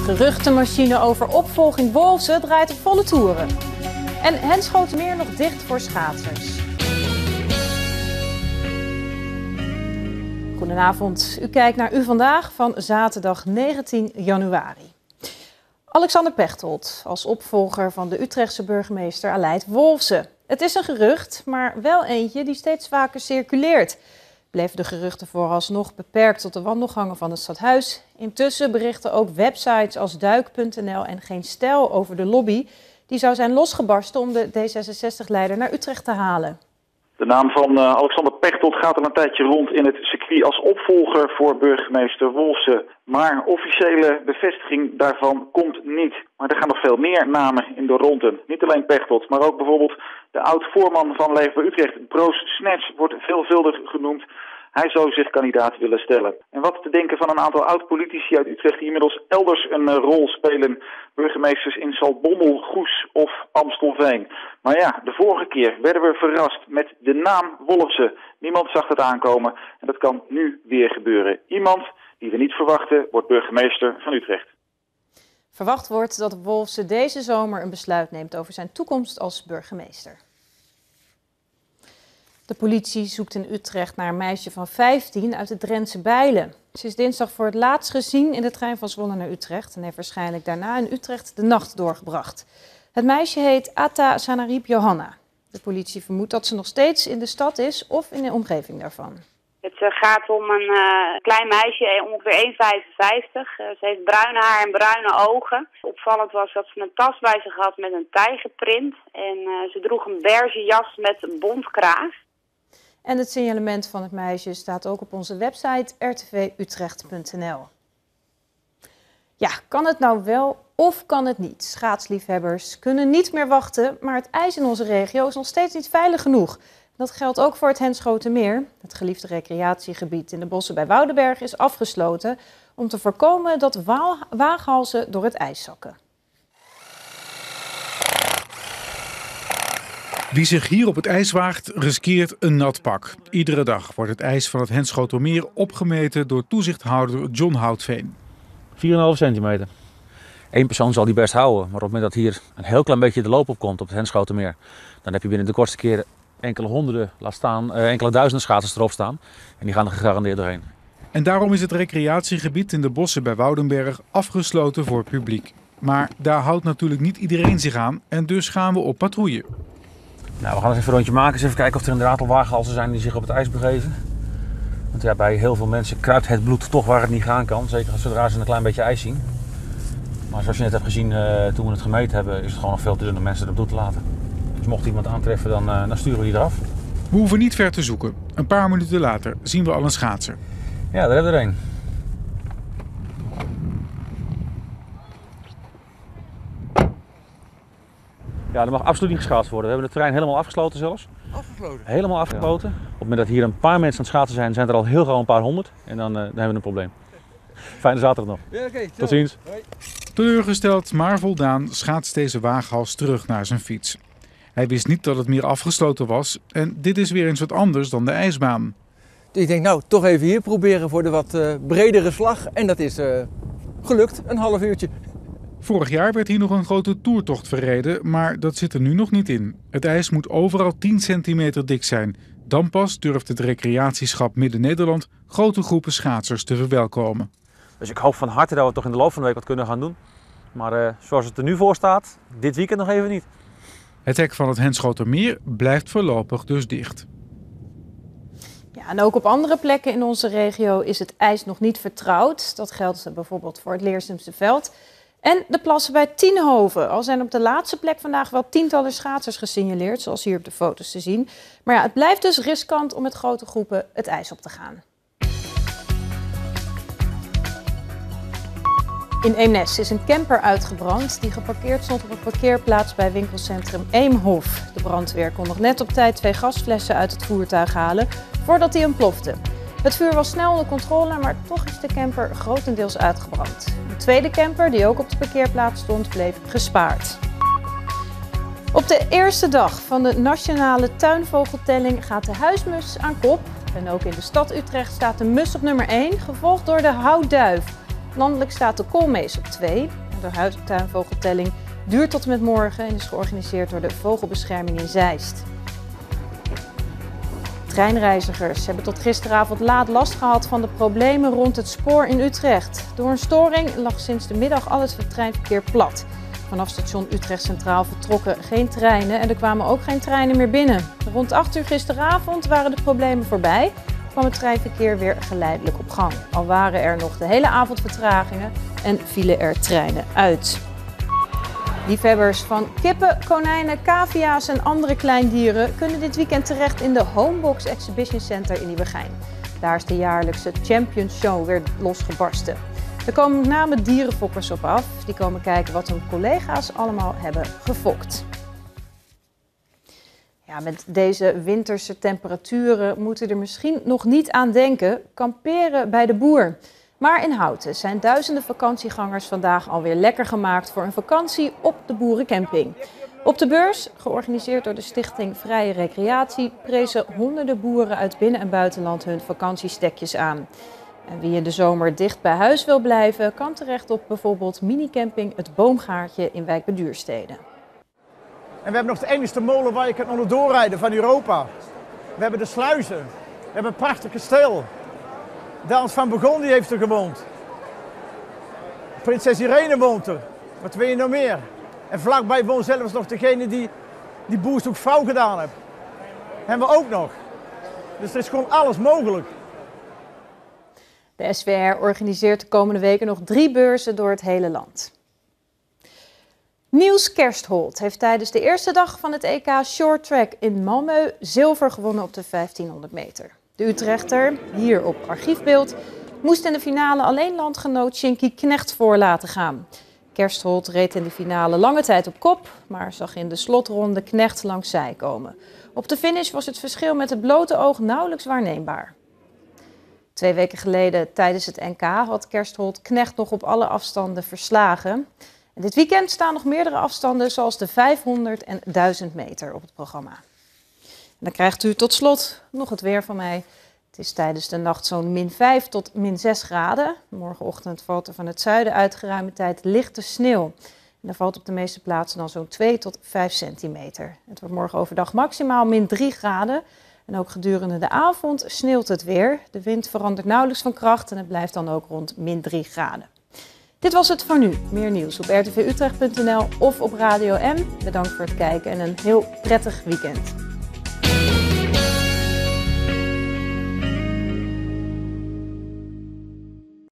geruchtenmachine over opvolging Wolfsen draait op volle toeren. En Henschotermeer nog dicht voor schaatsers. Goedenavond, u kijkt naar U Vandaag van zaterdag 19 januari. Alexander Pechtold als opvolger van de Utrechtse burgemeester Aleid Wolfsen. Het is een gerucht, maar wel eentje die steeds vaker circuleert. Bleven de geruchten vooralsnog beperkt tot de wandelgangen van het stadhuis. Intussen berichten ook websites als duik.nl en Geen Stijl over de lobby. Die zou zijn losgebarsten om de D66-leider naar Utrecht te halen. De naam van Alexander Pechtold gaat al een tijdje rond in het circuit als opvolger voor burgemeester Wolfsen. Maar officiële bevestiging daarvan komt niet. Maar er gaan nog veel meer namen in de ronde. Niet alleen Pechtold, maar ook bijvoorbeeld de oud-voorman van Leefbaar Utrecht, Broos Snets, wordt veelvuldig genoemd. Hij zou zich kandidaat willen stellen. En wat te denken van een aantal oud-politici uit Utrecht die inmiddels elders een rol spelen. Burgemeesters in Zaltbommel, Goes of Amstelveen. Maar ja, de vorige keer werden we verrast met de naam Wolfsen. Niemand zag het aankomen en dat kan nu weer gebeuren. Iemand die we niet verwachten wordt burgemeester van Utrecht. Verwacht wordt dat Wolfsen deze zomer een besluit neemt over zijn toekomst als burgemeester. De politie zoekt in Utrecht naar een meisje van 15 uit de Drentse Bijlen. Ze is dinsdag voor het laatst gezien in de trein van Zwolle naar Utrecht en heeft waarschijnlijk daarna in Utrecht de nacht doorgebracht. Het meisje heet Atta Sanarib Johanna. De politie vermoedt dat ze nog steeds in de stad is of in de omgeving daarvan. Het gaat om een klein meisje, ongeveer 1,55. Ze heeft bruin haar en bruine ogen. Opvallend was dat ze een tas bij zich had met een tijgerprint. En ze droeg een beige jas met bontkraag. En het signalement van het meisje staat ook op onze website rtvutrecht.nl. Ja, kan het nou wel of kan het niet? Schaatsliefhebbers kunnen niet meer wachten, maar het ijs in onze regio is nog steeds niet veilig genoeg. Dat geldt ook voor het Henschotermeer. Het geliefde recreatiegebied in de bossen bij Woudenberg is afgesloten om te voorkomen dat waaghalzen door het ijs zakken. Wie zich hier op het ijs waagt, riskeert een nat pak. Iedere dag wordt het ijs van het Henschotermeer opgemeten door toezichthouder John Houtveen. 4,5 centimeter. Eén persoon zal die best houden, maar op het moment dat hier een heel klein beetje de loop op komt op het Henschotermeer, dan heb je binnen de kortste keren enkele honderden, laat staan, enkele duizenden schaatsers erop staan. En die gaan er gegarandeerd doorheen. En daarom is het recreatiegebied in de bossen bij Woudenberg afgesloten voor het publiek. Maar daar houdt natuurlijk niet iedereen zich aan en dus gaan we op patrouille. Nou, we gaan eens even een rondje maken, eens even kijken of er inderdaad al waaghalzen zijn die zich op het ijs begeven. Want ja, bij heel veel mensen kruipt het bloed toch waar het niet gaan kan. Zeker zodra ze een klein beetje ijs zien. Maar zoals je net hebt gezien toen we het gemeten hebben, is het gewoon nog veel te dun om mensen erop toe te laten. Dus mocht iemand aantreffen, dan sturen we die eraf. We hoeven niet ver te zoeken. Een paar minuten later zien we al een schaatser. Ja, daar hebben we er een. Ja, er mag absoluut niet geschaatst worden. We hebben het terrein helemaal afgesloten zelfs. Afgesloten? Helemaal afgesloten. Ja. Op het moment dat hier een paar mensen aan het schaatsen zijn, zijn er al heel gauw een paar honderd. En dan hebben we een probleem. Fijne zaterdag nog. Ja, okay, tot ziens. Hoi. Teleurgesteld, maar voldaan schaatst deze waaghals terug naar zijn fiets. Hij wist niet dat het meer afgesloten was en dit is weer eens wat anders dan de ijsbaan. Dus ik denk, nou, toch even hier proberen voor de wat bredere slag. En dat is gelukt, een half uurtje. Vorig jaar werd hier nog een grote toertocht verreden, maar dat zit er nu nog niet in. Het ijs moet overal 10 centimeter dik zijn. Dan pas durft het recreatieschap Midden-Nederland grote groepen schaatsers te verwelkomen. Dus ik hoop van harte dat we toch in de loop van de week wat kunnen gaan doen. Maar zoals het er nu voor staat, dit weekend nog even niet. Het hek van het Henschotermeer blijft voorlopig dus dicht. Ja, en ook op andere plekken in onze regio is het ijs nog niet vertrouwd. Dat geldt bijvoorbeeld voor het Leersumse Veld. En de plassen bij Tienhoven. Al zijn op de laatste plek vandaag wel tientallen schaatsers gesignaleerd, zoals hier op de foto's te zien. Maar ja, het blijft dus riskant om met grote groepen het ijs op te gaan. In Eemnes is een camper uitgebrand die geparkeerd stond op een parkeerplaats bij winkelcentrum Eemhof. De brandweer kon nog net op tijd 2 gasflessen uit het voertuig halen voordat die ontplofte. Het vuur was snel onder controle, maar toch is de camper grotendeels uitgebrand. Een tweede camper, die ook op de parkeerplaats stond, bleef gespaard. Op de eerste dag van de nationale tuinvogeltelling gaat de huismus aan kop. En ook in de stad Utrecht staat de mus op nummer 1, gevolgd door de houtduif. Landelijk staat de koolmees op 2. De huistuinvogeltelling duurt tot en met morgen en is georganiseerd door de Vogelbescherming in Zeist. Treinreizigers hebben tot gisteravond laat last gehad van de problemen rond het spoor in Utrecht. Door een storing lag sinds de middag al het treinverkeer plat. Vanaf station Utrecht Centraal vertrokken geen treinen en er kwamen ook geen treinen meer binnen. Rond 8 uur gisteravond waren de problemen voorbij, kwam het treinverkeer weer geleidelijk op gang. Al waren er nog de hele avond vertragingen en vielen er treinen uit. Liefhebbers van kippen, konijnen, cavia's en andere kleindieren kunnen dit weekend terecht in de Homebox Exhibition Center in Nieuwegein. Daar is de jaarlijkse Champions Show weer losgebarsten. Er komen met name dierenfokkers op af. Die komen kijken wat hun collega's allemaal hebben gefokt. Ja, met deze winterse temperaturen moeten we er misschien nog niet aan denken. Kamperen bij de boer. Maar in Houten zijn duizenden vakantiegangers vandaag alweer lekker gemaakt voor een vakantie op de boerencamping. Op de beurs, georganiseerd door de Stichting Vrije Recreatie, prezen honderden boeren uit binnen- en buitenland hun vakantiestekjes aan. En wie in de zomer dicht bij huis wil blijven, kan terecht op bijvoorbeeld minicamping Het Boomgaartje in Wijk bij Duurstede. En we hebben nog de enigste molen waar je kan onderdoor rijden van Europa. We hebben de sluizen. We hebben een prachtig kasteel. Dans van Burgondië heeft er gewoond. Prinses Irene woont er. Wat wil je nog meer? En vlakbij woont zelfs nog degene die Boerzoek Vrouw gedaan heeft. Hebben we ook nog. Dus er is gewoon alles mogelijk. De SVR organiseert de komende weken nog 3 beurzen door het hele land. Niels Kerstholt heeft tijdens de eerste dag van het EK Short Track in Malmö zilver gewonnen op de 1500 meter. De Utrechter, hier op archiefbeeld, moest in de finale alleen landgenoot Shinky Knecht voor laten gaan. Kerstholt reed in de finale lange tijd op kop, maar zag in de slotronde Knecht langs zij komen. Op de finish was het verschil met het blote oog nauwelijks waarneembaar. 2 weken geleden tijdens het NK had Kerstholt Knecht nog op alle afstanden verslagen. En dit weekend staan nog meerdere afstanden zoals de 500 en 1000 meter op het programma. En dan krijgt u tot slot nog het weer van mij. Het is tijdens de nacht zo'n -5 tot -6 graden. Morgenochtend valt er van het zuiden uit geruime tijd lichte sneeuw. En er valt op de meeste plaatsen dan zo'n 2 tot 5 centimeter. Het wordt morgen overdag maximaal -3 graden. En ook gedurende de avond sneeuwt het weer. De wind verandert nauwelijks van kracht en het blijft dan ook rond -3 graden. Dit was het voor nu. Meer nieuws op rtvutrecht.nl of op Radio M. Bedankt voor het kijken en een heel prettig weekend.